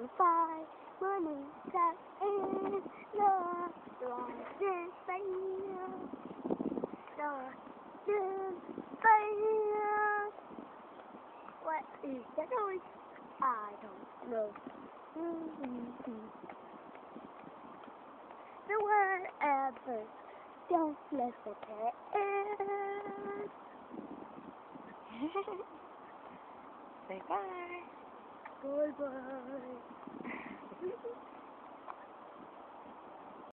on fire, money stuck in the fire. What is that noise? I don't know. So whatever, don't let the past. Say bye. Bye bye.